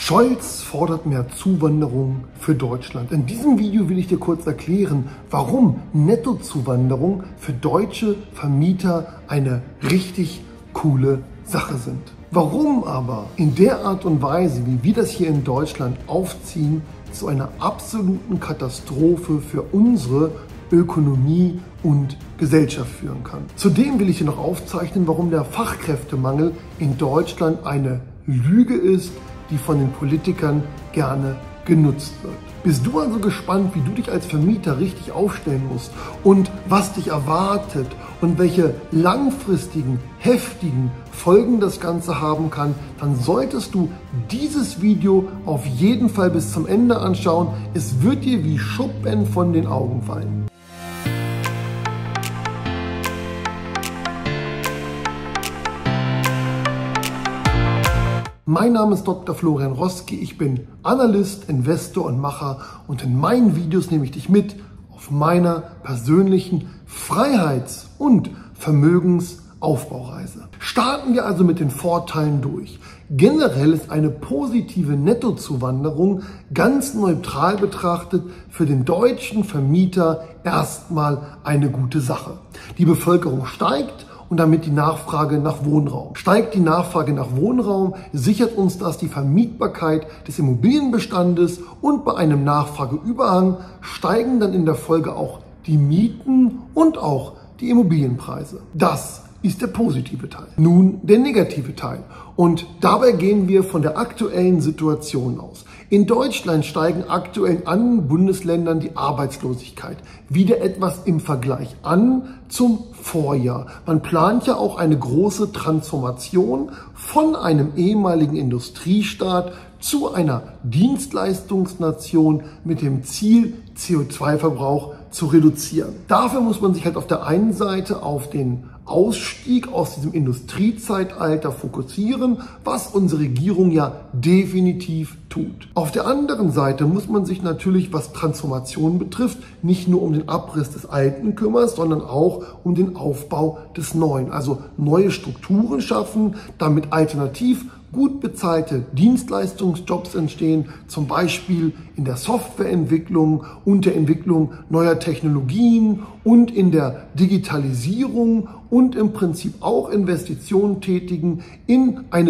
Scholz fordert mehr Zuwanderung für Deutschland. In diesem Video will ich dir kurz erklären, warum Nettozuwanderung für deutsche Vermieter eine richtig coole Sache sind. Warum aber in der Art und Weise, wie wir das hier in Deutschland aufziehen, zu einer absoluten Katastrophe für unsere Ökonomie und Gesellschaft führen kann. Zudem will ich dir noch aufzeichnen, warum der Fachkräftemangel in Deutschland eine Lüge ist, die von den Politikern gerne genutzt wird. Bist du also gespannt, wie du dich als Vermieter richtig aufstellen musst und was dich erwartet und welche langfristigen, heftigen Folgen das Ganze haben kann, dann solltest du dieses Video auf jeden Fall bis zum Ende anschauen. Es wird dir wie Schuppen von den Augen fallen. Mein Name ist Dr. Florian Roski, ich bin Analyst, Investor und Macher und in meinen Videos nehme ich dich mit auf meiner persönlichen Freiheits- und Vermögensaufbaureise. Starten wir also mit den Vorteilen durch. Generell ist eine positive Nettozuwanderung ganz neutral betrachtet für den deutschen Vermieter erstmal eine gute Sache. Die Bevölkerung steigt und damit die Nachfrage nach Wohnraum. Steigt die Nachfrage nach Wohnraum, sichert uns das die Vermietbarkeit des Immobilienbestandes und bei einem Nachfrageüberhang steigen dann in der Folge auch die Mieten und auch die Immobilienpreise. Das ist der positive Teil. Nun der negative Teil. Und dabei gehen wir von der aktuellen Situation aus. In Deutschland steigen aktuell in anderen Bundesländern die Arbeitslosigkeit wieder etwas im Vergleich an zum Vorjahr. Man plant ja auch eine große Transformation von einem ehemaligen Industriestaat zu einer Dienstleistungsnation mit dem Ziel, CO2-Verbrauch zu reduzieren. Dafür muss man sich halt auf der einen Seite auf den Ausstieg aus diesem Industriezeitalter fokussieren, was unsere Regierung ja definitiv tut. Auf der anderen Seite muss man sich natürlich, was Transformation betrifft, nicht nur um den Abriss des Alten kümmern, sondern auch um den Aufbau des Neuen. Also neue Strukturen schaffen, damit alternativ gut bezahlte Dienstleistungsjobs entstehen, zum Beispiel in der Softwareentwicklung und der Entwicklung neuer Technologien und in der Digitalisierung und im Prinzip auch Investitionen tätigen in eine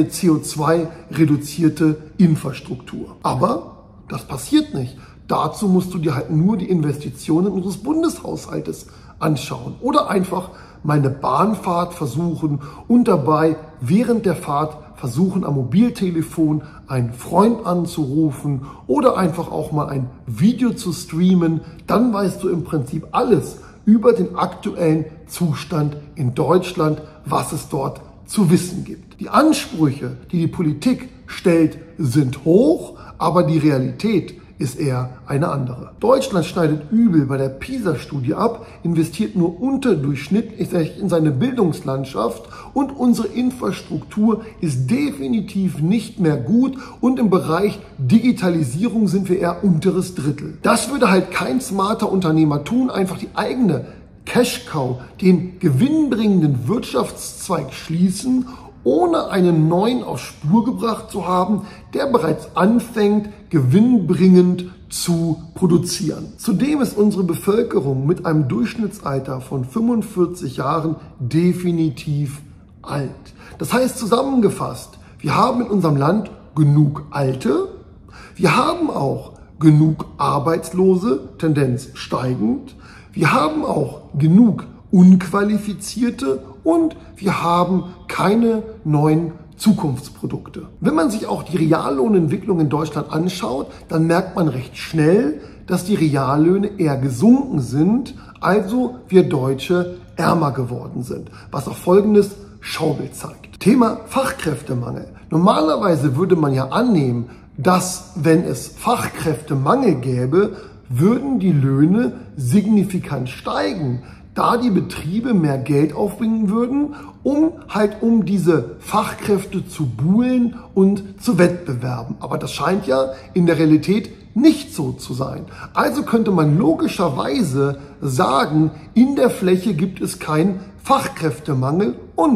CO2-reduzierte Infrastruktur. Aber das passiert nicht. Dazu musst du dir halt nur die Investitionen unseres Bundeshaushaltes anschauen oder einfach mal eine Bahnfahrt versuchen und dabei während der Fahrt versuchen, am Mobiltelefon einen Freund anzurufen oder einfach auch mal ein Video zu streamen. Dann weißt du im Prinzip alles über den aktuellen Zustand in Deutschland, was es dort zu wissen gibt. Die Ansprüche, die die Politik stellt, sind hoch, aber die Realität ist eher eine andere. Deutschland schneidet übel bei der PISA-Studie ab, investiert nur unterdurchschnittlich in seine Bildungslandschaft und unsere Infrastruktur ist definitiv nicht mehr gut und im Bereich Digitalisierung sind wir eher unteres Drittel. Das würde halt kein smarter Unternehmer tun, einfach die eigene Cash-Cow, den gewinnbringenden Wirtschaftszweig schließen, ohne einen neuen auf Spur gebracht zu haben, der bereits anfängt, gewinnbringend zu produzieren. Zudem ist unsere Bevölkerung mit einem Durchschnittsalter von 45 Jahren definitiv alt. Das heißt zusammengefasst, wir haben in unserem Land genug Alte, wir haben auch genug Arbeitslose, Tendenz steigend, wir haben auch genug Unqualifizierte und wir haben keine neuen Zukunftsprodukte. Wenn man sich auch die Reallohnentwicklung in Deutschland anschaut, dann merkt man recht schnell, dass die Reallöhne eher gesunken sind, also wir Deutsche ärmer geworden sind, was auch folgendes Schaubild zeigt. Thema Fachkräftemangel. Normalerweise würde man ja annehmen, dass wenn es Fachkräftemangel gäbe, würden die Löhne signifikant steigen, da die Betriebe mehr Geld aufbringen würden, um diese Fachkräfte zu buhlen und zu wettbewerben. Aber das scheint ja in der Realität nicht so zu sein. Also könnte man logischerweise sagen, in der Fläche gibt es keinen Fachkräftemangel und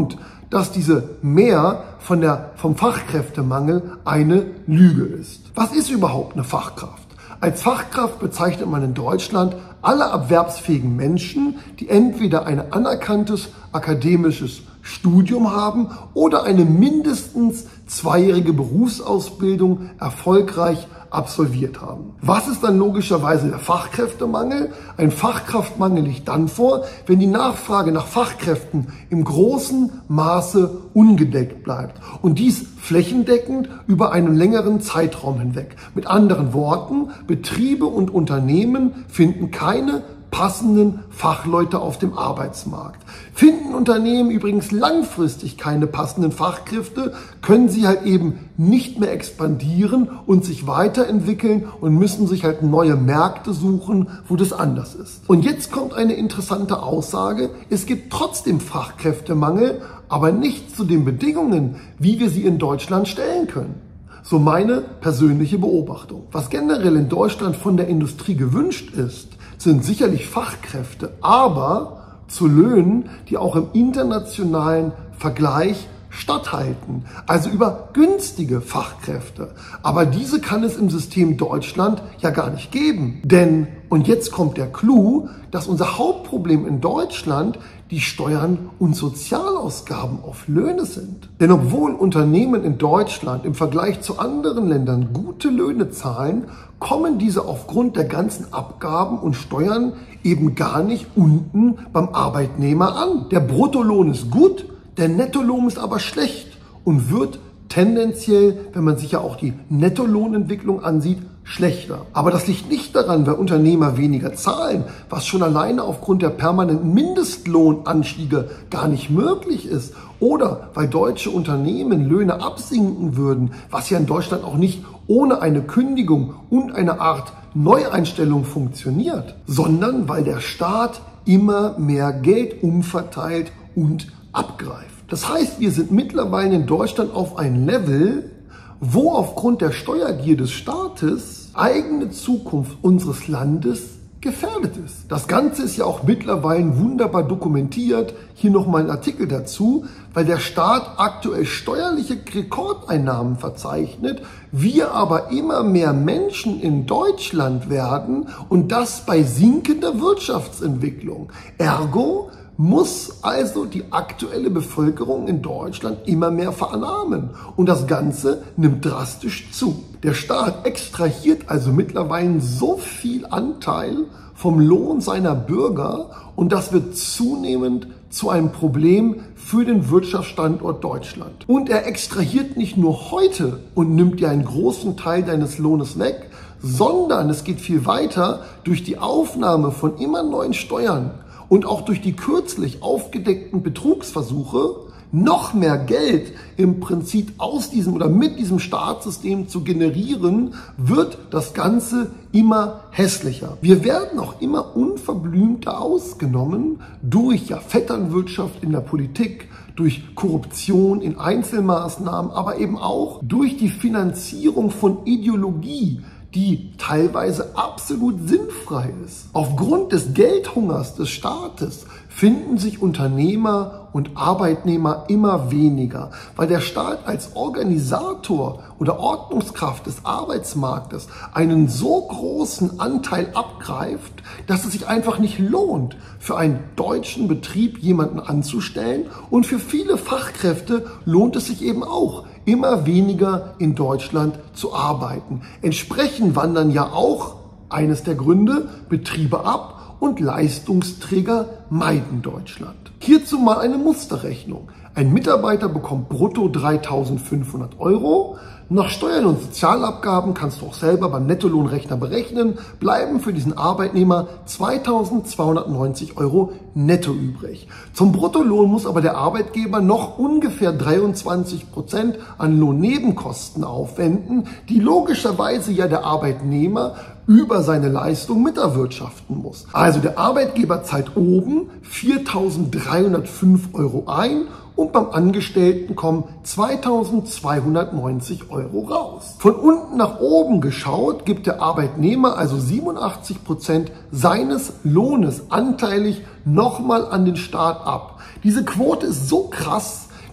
dass diese Mehr vom Fachkräftemangel eine Lüge ist. Was ist überhaupt eine Fachkraft? Als Fachkraft bezeichnet man in Deutschland alle erwerbsfähigen Menschen, die entweder ein anerkanntes akademisches Studium haben oder eine mindestens 2-jährige Berufsausbildung erfolgreich absolviert haben. Was ist dann logischerweise der Fachkräftemangel? Ein Fachkraftmangel liegt dann vor, wenn die Nachfrage nach Fachkräften im großen Maße ungedeckt bleibt und dies flächendeckend über einen längeren Zeitraum hinweg. Mit anderen Worten, Betriebe und Unternehmen finden keine passenden Fachleute auf dem Arbeitsmarkt. Finden Unternehmen übrigens langfristig keine passenden Fachkräfte, können sie halt eben nicht mehr expandieren und sich weiterentwickeln und müssen sich halt neue Märkte suchen, wo das anders ist. Und jetzt kommt eine interessante Aussage: Es gibt trotzdem Fachkräftemangel, aber nicht zu den Bedingungen, wie wir sie in Deutschland stellen können. So meine persönliche Beobachtung. Was generell in Deutschland von der Industrie gewünscht ist, sind sicherlich Fachkräfte, aber zu Löhnen, die auch im internationalen Vergleich statthalten. Also über günstige Fachkräfte. Aber diese kann es im System Deutschland ja gar nicht geben. Denn, und jetzt kommt der Clou, dass unser Hauptproblem in Deutschland die Steuern und Sozialausgaben auf Löhne sind. Denn obwohl Unternehmen in Deutschland im Vergleich zu anderen Ländern gute Löhne zahlen, kommen diese aufgrund der ganzen Abgaben und Steuern eben gar nicht unten beim Arbeitnehmer an. Der Bruttolohn ist gut, der Nettolohn ist aber schlecht und wird tendenziell, wenn man sich ja auch die Nettolohnentwicklung ansieht, schlechter. Aber das liegt nicht daran, weil Unternehmer weniger zahlen, was schon alleine aufgrund der permanenten Mindestlohnanstiege gar nicht möglich ist. Oder weil deutsche Unternehmen Löhne absinken würden, was ja in Deutschland auch nicht ohne eine Kündigung und eine Art Neueinstellung funktioniert, sondern weil der Staat immer mehr Geld umverteilt und abgreift. Das heißt, wir sind mittlerweile in Deutschland auf ein Level, wo aufgrund der Steuergier des Staates eigene Zukunft unseres Landes gefährdet ist. Das Ganze ist ja auch mittlerweile wunderbar dokumentiert. Hier nochmal ein Artikel dazu, weil der Staat aktuell steuerliche Rekordeinnahmen verzeichnet, wir aber immer mehr Menschen in Deutschland werden und das bei sinkender Wirtschaftsentwicklung. Ergo muss also die aktuelle Bevölkerung in Deutschland immer mehr verarmen. Und das Ganze nimmt drastisch zu. Der Staat extrahiert also mittlerweile so viel Anteil vom Lohn seiner Bürger und das wird zunehmend zu einem Problem für den Wirtschaftsstandort Deutschland. Und er extrahiert nicht nur heute und nimmt dir einen großen Teil deines Lohnes weg, sondern es geht viel weiter durch die Aufnahme von immer neuen Steuern und auch durch die kürzlich aufgedeckten Betrugsversuche noch mehr Geld im Prinzip aus diesem oder mit diesem Staatssystem zu generieren, wird das Ganze immer hässlicher. Wir werden auch immer unverblümter ausgenommen durch Vetternwirtschaft in der Politik, durch Korruption in Einzelmaßnahmen, aber eben auch durch die Finanzierung von Ideologie, die teilweise absolut sinnfrei ist. Aufgrund des Geldhungers des Staates finden sich Unternehmer und Arbeitnehmer immer weniger, weil der Staat als Organisator oder Ordnungskraft des Arbeitsmarktes einen so großen Anteil abgreift, dass es sich einfach nicht lohnt, für einen deutschen Betrieb jemanden anzustellen, und für viele Fachkräfte lohnt es sich eben auch, immer weniger in Deutschland zu arbeiten. Entsprechend wandern ja auch, eines der Gründe, Betriebe ab und Leistungsträger meiden Deutschland. Hierzu mal eine Musterrechnung. Ein Mitarbeiter bekommt brutto 3.500 €. Nach Steuern und Sozialabgaben, kannst du auch selber beim Nettolohnrechner berechnen, bleiben für diesen Arbeitnehmer 2.290 € netto übrig. Zum Bruttolohn muss aber der Arbeitgeber noch ungefähr 23% an Lohnnebenkosten aufwenden, die logischerweise ja der Arbeitnehmer über seine Leistung miterwirtschaften muss. Also der Arbeitgeber zahlt oben 4.305 € ein und beim Angestellten kommen 2.290 € raus. Von unten nach oben geschaut gibt der Arbeitnehmer also 87% seines Lohnes anteilig nochmal an den Staat ab. Diese Quote ist so krass,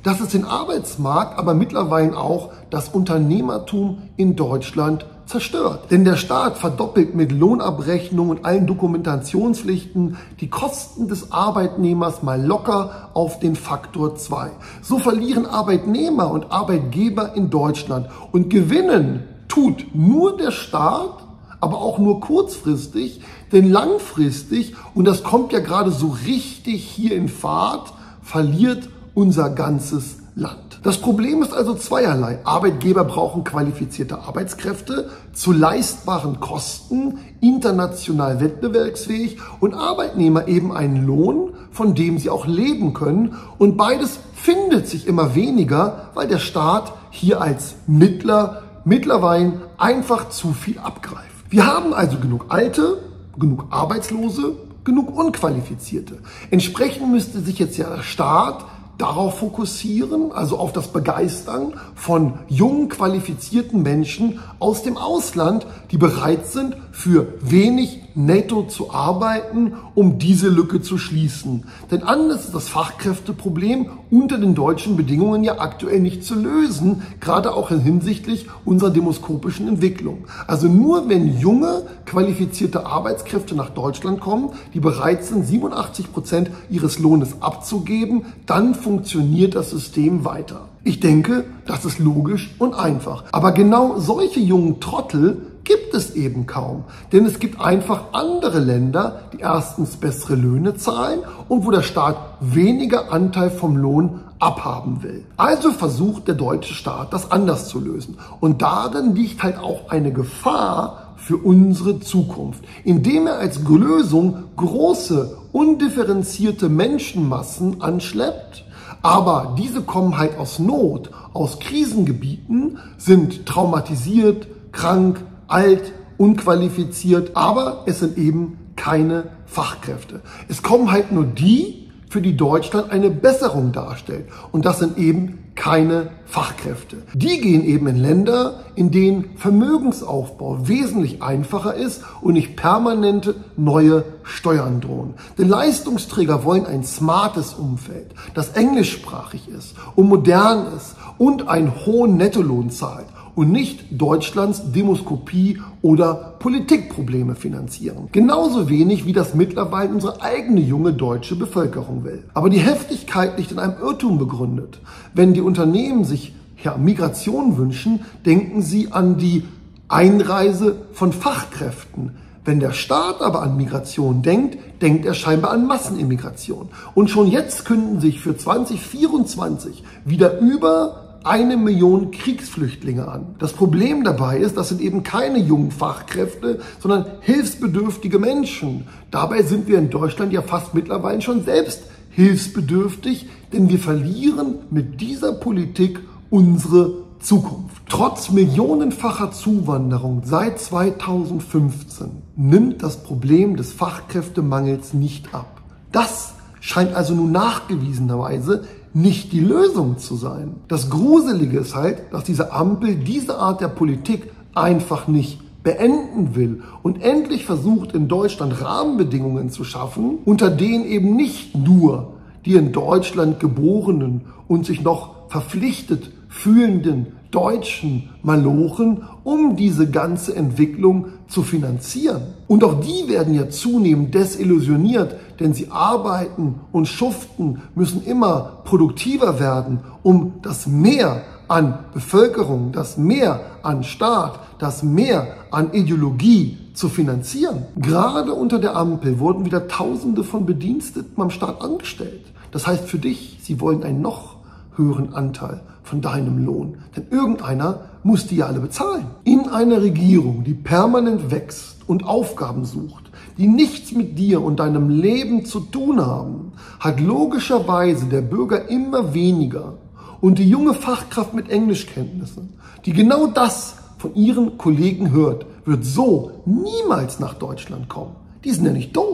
dass es den Arbeitsmarkt, aber mittlerweile auch das Unternehmertum in Deutschland zerstört. Denn der Staat verdoppelt mit Lohnabrechnung und allen Dokumentationspflichten die Kosten des Arbeitnehmers mal locker auf den Faktor 2. So verlieren Arbeitnehmer und Arbeitgeber in Deutschland und gewinnen tut nur der Staat, aber auch nur kurzfristig, denn langfristig, und das kommt ja gerade so richtig hier in Fahrt, verliert unser ganzes Land. Das Problem ist also zweierlei. Arbeitgeber brauchen qualifizierte Arbeitskräfte zu leistbaren Kosten, international wettbewerbsfähig, und Arbeitnehmer eben einen Lohn, von dem sie auch leben können. Und beides findet sich immer weniger, weil der Staat hier als Mittler mittlerweile einfach zu viel abgreift. Wir haben also genug Alte, genug Arbeitslose, genug Unqualifizierte. Entsprechend müsste sich jetzt ja der Staat darauf fokussieren, also auf das Begeistern von jungen, qualifizierten Menschen aus dem Ausland, die bereit sind, für wenig netto zu arbeiten, um diese Lücke zu schließen. Denn anders ist das Fachkräfteproblem unter den deutschen Bedingungen ja aktuell nicht zu lösen, gerade auch hinsichtlich unserer demoskopischen Entwicklung. Also nur wenn junge, qualifizierte Arbeitskräfte nach Deutschland kommen, die bereit sind, 87% ihres Lohnes abzugeben, dann funktioniert das System weiter. Ich denke, das ist logisch und einfach. Aber genau solche jungen Trottel gibt es eben kaum. Denn es gibt einfach andere Länder, die erstens bessere Löhne zahlen und wo der Staat weniger Anteil vom Lohn abhaben will. Also versucht der deutsche Staat, das anders zu lösen. Und darin liegt halt auch eine Gefahr für unsere Zukunft, indem er als Lösung große, undifferenzierte Menschenmassen anschleppt. Aber diese kommen halt aus Not, aus Krisengebieten, sind traumatisiert, krank, alt, unqualifiziert, aber es sind eben keine Fachkräfte. Es kommen halt nur die, für die Deutschland eine Besserung darstellt. Und das sind eben keine Fachkräfte. Die gehen eben in Länder, in denen Vermögensaufbau wesentlich einfacher ist und nicht permanente neue Steuern drohen. Denn Leistungsträger wollen ein smartes Umfeld, das englischsprachig ist und modern ist und einen hohen Nettolohn zahlt und nicht Deutschlands Demoskopie oder Politikprobleme finanzieren. Genauso wenig wie das mittlerweile unsere eigene junge deutsche Bevölkerung will. Aber die Heftigkeit liegt in einem Irrtum begründet. Wenn die Unternehmen sich Migration wünschen, denken sie an die Einreise von Fachkräften. Wenn der Staat aber an Migration denkt, denkt er scheinbar an Massenimmigration. Und schon jetzt künden sich für 2024 wieder über 1 Million Kriegsflüchtlinge an. Das Problem dabei ist, das sind eben keine jungen Fachkräfte, sondern hilfsbedürftige Menschen. Dabei sind wir in Deutschland ja fast mittlerweile schon selbst hilfsbedürftig, denn wir verlieren mit dieser Politik unsere Zukunft. Trotz millionenfacher Zuwanderung seit 2015 nimmt das Problem des Fachkräftemangels nicht ab. Das scheint also nun nachgewiesenerweise nicht die Lösung zu sein. Das Gruselige ist halt, dass diese Ampel diese Art der Politik einfach nicht beenden will und endlich versucht, in Deutschland Rahmenbedingungen zu schaffen, unter denen eben nicht nur die in Deutschland geborenen und sich noch verpflichtet fühlenden deutschen Malochen, um diese ganze Entwicklung zu finanzieren. Und auch die werden ja zunehmend desillusioniert, denn sie arbeiten und schuften, müssen immer produktiver werden, um das Mehr an Bevölkerung, das Mehr an Staat, das Mehr an Ideologie zu finanzieren. Gerade unter der Ampel wurden wieder Tausende von Bediensteten am Staat angestellt. Das heißt für dich, sie wollen einen noch höheren Anteil von deinem Lohn. Denn irgendeiner muss die ja alle bezahlen. In einer Regierung, die permanent wächst und Aufgaben sucht, die nichts mit dir und deinem Leben zu tun haben, hat logischerweise der Bürger immer weniger. Und die junge Fachkraft mit Englischkenntnissen, die genau das von ihren Kollegen hört, wird so niemals nach Deutschland kommen. Die sind ja nicht doof.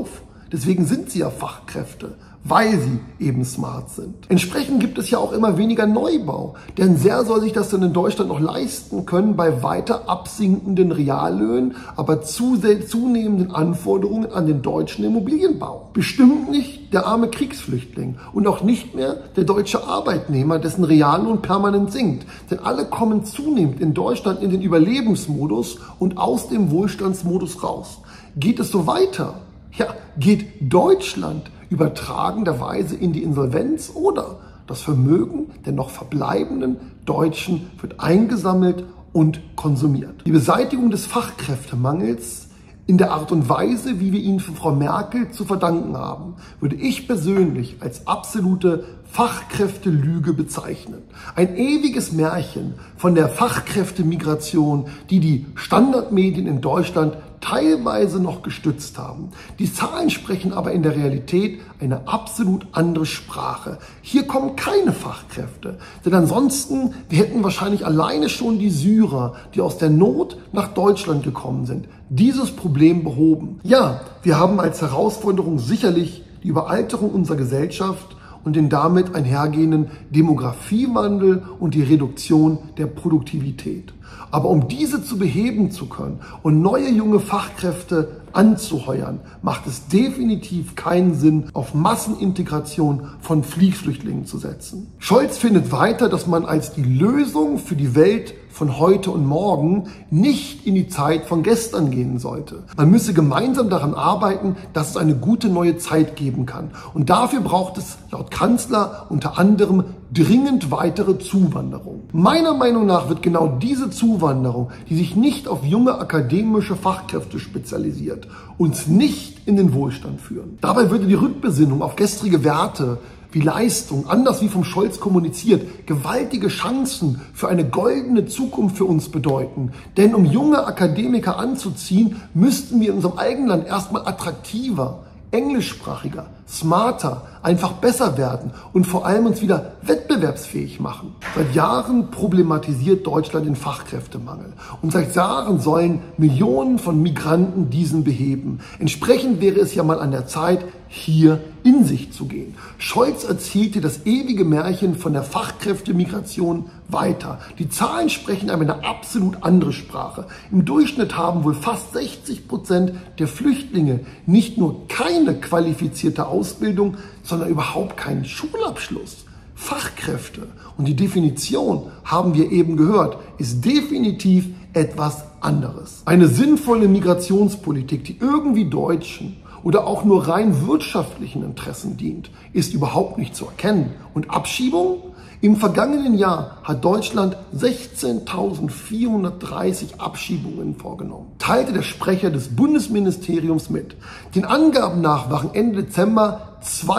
Deswegen sind sie ja Fachkräfte, weil sie eben smart sind. Entsprechend gibt es ja auch immer weniger Neubau. Denn wer soll sich das denn in Deutschland noch leisten können bei weiter absinkenden Reallöhnen, aber zunehmenden Anforderungen an den deutschen Immobilienbau? Bestimmt nicht der arme Kriegsflüchtling und auch nicht mehr der deutsche Arbeitnehmer, dessen Reallohn permanent sinkt. Denn alle kommen zunehmend in Deutschland in den Überlebensmodus und aus dem Wohlstandsmodus raus. Geht es so weiter? Ja, geht Deutschland übertragenderweise in die Insolvenz oder das Vermögen der noch verbleibenden Deutschen wird eingesammelt und konsumiert. Die Beseitigung des Fachkräftemangels in der Art und Weise, wie wir ihn für Frau Merkel zu verdanken haben, würde ich persönlich als absolute Fachkräftelüge bezeichnen. Ein ewiges Märchen von der Fachkräftemigration, die die Standardmedien in Deutschland teilweise noch gestützt haben. Die Zahlen sprechen aber in der Realität eine absolut andere Sprache. Hier kommen keine Fachkräfte, denn ansonsten, wir hätten wahrscheinlich alleine schon die Syrer, die aus der Not nach Deutschland gekommen sind, dieses Problem behoben. Ja, wir haben als Herausforderung sicherlich die Überalterung unserer Gesellschaft und den damit einhergehenden Demografiewandel und die Reduktion der Produktivität. Aber um diese zu beheben zu können und neue junge Fachkräfte anzuheuern, macht es definitiv keinen Sinn, auf Massenintegration von Flüchtlingen zu setzen. Scholz findet weiter, dass man als die Lösung für die Welt von heute und morgen nicht in die Zeit von gestern gehen sollte. Man müsse gemeinsam daran arbeiten, dass es eine gute neue Zeit geben kann. Und dafür braucht es laut Kanzler unter anderem dringend weitere Zuwanderung. Meiner Meinung nach wird genau diese Zuwanderung, die sich nicht auf junge akademische Fachkräfte spezialisiert, uns nicht in den Wohlstand führen. Dabei würde die Rückbesinnung auf gestrige Werte wie Leistung, anders wie vom Scholz kommuniziert, gewaltige Chancen für eine goldene Zukunft für uns bedeuten. Denn um junge Akademiker anzuziehen, müssten wir in unserem eigenen Land erstmal attraktiver, englischsprachiger, smarter, einfach besser werden und vor allem uns wieder wettbewerbsfähig machen. Seit Jahren problematisiert Deutschland den Fachkräftemangel und seit Jahren sollen Millionen von Migranten diesen beheben. Entsprechend wäre es ja mal an der Zeit, hier in sich zu gehen. Scholz erzählte das ewige Märchen von der Fachkräftemigration weiter. Die Zahlen sprechen aber eine absolut andere Sprache. Im Durchschnitt haben wohl fast 60% der Flüchtlinge nicht nur keine qualifizierte Ausbildung, sondern überhaupt keinen Schulabschluss. Fachkräfte, und die Definition haben wir eben gehört, ist definitiv etwas anderes. Eine sinnvolle Migrationspolitik, die irgendwie Deutschen oder auch nur rein wirtschaftlichen Interessen dient, ist überhaupt nicht zu erkennen. Und Abschiebung? Im vergangenen Jahr hat Deutschland 16.430 Abschiebungen vorgenommen, teilte der Sprecher des Bundesministeriums mit. Den Angaben nach waren Ende Dezember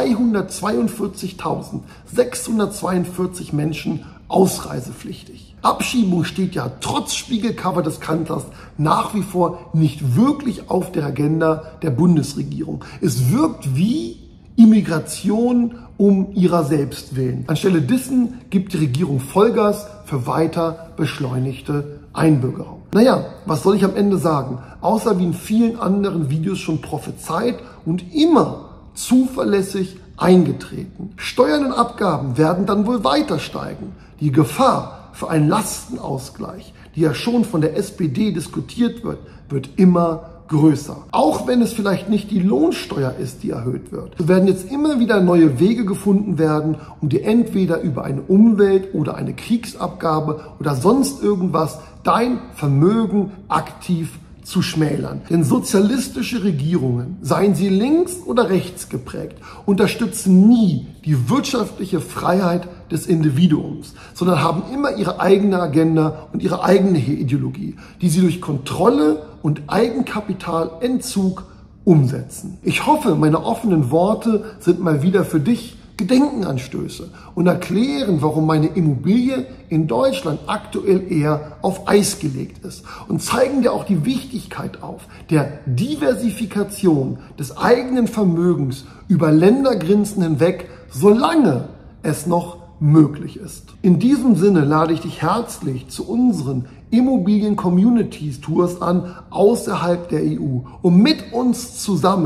242.642 Menschen ausreisepflichtig. Abschiebung steht ja trotz Spiegelcover des Kanzlers nach wie vor nicht wirklich auf der Agenda der Bundesregierung. Es wirkt wie Immigration um ihrer selbst willen. Anstelle dessen gibt die Regierung Vollgas für weiter beschleunigte Einbürgerung. Naja, was soll ich am Ende sagen? Außer wie in vielen anderen Videos schon prophezeit und immer zuverlässig eingetreten. Steuern und Abgaben werden dann wohl weiter steigen. Die Gefahr für einen Lastenausgleich, die ja schon von der SPD diskutiert wird, wird immer größer. Auch wenn es vielleicht nicht die Lohnsteuer ist, die erhöht wird. So werden jetzt immer wieder neue Wege gefunden werden, um dir entweder über eine Umwelt- oder eine Kriegsabgabe oder sonst irgendwas dein Vermögen aktiv zu schmälern. Denn sozialistische Regierungen, seien sie links oder rechts geprägt, unterstützen nie die wirtschaftliche Freiheit des Individuums, sondern haben immer ihre eigene Agenda und ihre eigene Ideologie, die sie durch Kontrolle und Eigenkapitalentzug umsetzen. Ich hoffe, meine offenen Worte sind mal wieder für dich Gedenkenanstöße und erklären, warum meine Immobilie in Deutschland aktuell eher auf Eis gelegt ist und zeigen dir auch die Wichtigkeit auf der Diversifikation des eigenen Vermögens über Ländergrenzen hinweg, solange es noch möglich ist. In diesem Sinne lade ich dich herzlich zu unseren Immobilien-Communities-Tours an außerhalb der EU, um mit uns zusammen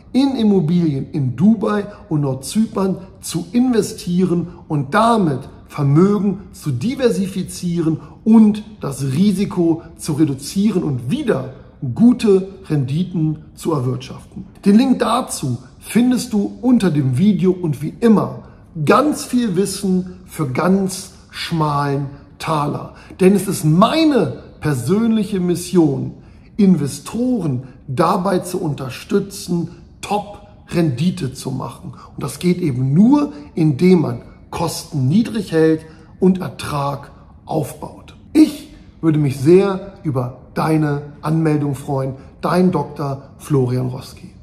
in Immobilien in Dubai und Nordzypern zu investieren und damit Vermögen zu diversifizieren und das Risiko zu reduzieren und wieder gute Renditen zu erwirtschaften. Den Link dazu findest du unter dem Video und wie immer ganz viel Wissen für ganz schmalen Taler. Denn es ist meine persönliche Mission, Investoren dabei zu unterstützen, Top-Rendite zu machen. Und das geht eben nur, indem man Kosten niedrig hält und Ertrag aufbaut. Ich würde mich sehr über deine Anmeldung freuen. Dein Dr. Florian Roski.